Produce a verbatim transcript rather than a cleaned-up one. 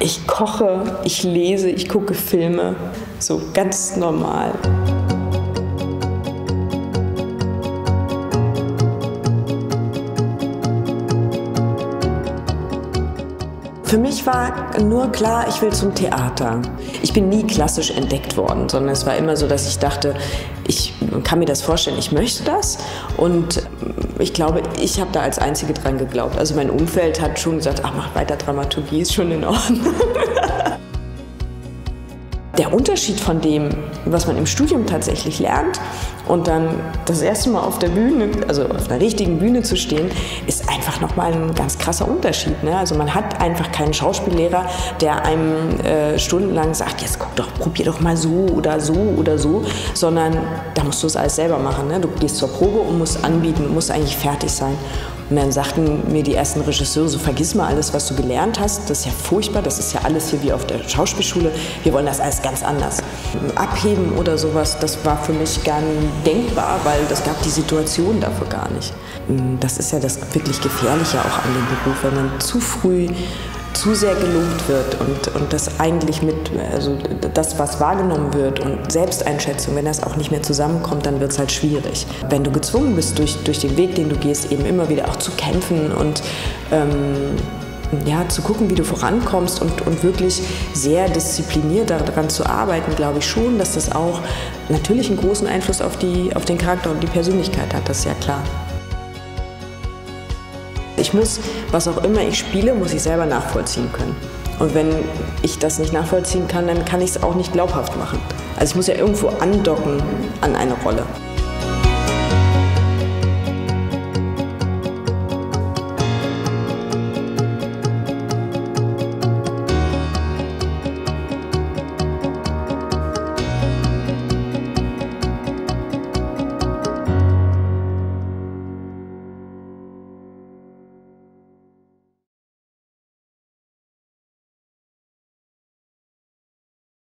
Ich koche, ich lese, ich gucke Filme, so ganz normal. Für mich war nur klar, ich will zum Theater. Ich bin nie klassisch entdeckt worden, sondern es war immer so, dass ich dachte, ich kann mir das vorstellen, ich möchte das. Und ich glaube, ich habe da als Einzige dran geglaubt. Also mein Umfeld hat schon gesagt, ach, mach weiter Dramaturgie, ist schon in Ordnung. Der Unterschied von dem, was man im Studium tatsächlich lernt und dann das erste Mal auf der Bühne, also auf einer richtigen Bühne zu stehen, ist einfach nochmal ein ganz krasser Unterschied. Ne? Also man hat einfach keinen Schauspiellehrer, der einem äh, stundenlang sagt, jetzt guck doch, probier doch mal so oder so oder so, sondern da musst du es alles selber machen. Ne? Du gehst zur Probe und musst anbieten, musst eigentlich fertig sein. Und dann sagten mir die ersten Regisseure, so vergiss mal alles, was du gelernt hast, das ist ja furchtbar, das ist ja alles hier wie auf der Schauspielschule, wir wollen das alles ganz anders. Abheben oder sowas, das war für mich gar nicht denkbar, weil das gab die Situation dafür gar nicht. Das ist ja das wirklich Gefährliche auch an dem Beruf, wenn man zu früh zu sehr gelobt wird und, und das eigentlich mit, also das, was wahrgenommen wird und Selbsteinschätzung, wenn das auch nicht mehr zusammenkommt, dann wird es halt schwierig. Wenn du gezwungen bist, durch, durch den Weg, den du gehst, eben immer wieder auch zu kämpfen und ähm, ja, zu gucken, wie du vorankommst und, und wirklich sehr diszipliniert daran zu arbeiten, glaube ich schon, dass das auch natürlich einen großen Einfluss auf, die, auf den Charakter und die Persönlichkeit hat, das ist ja klar. Ich muss, was auch immer ich spiele, muss ich selber nachvollziehen können. Und wenn ich das nicht nachvollziehen kann, dann kann ich es auch nicht glaubhaft machen. Also ich muss ja irgendwo andocken an eine Rolle.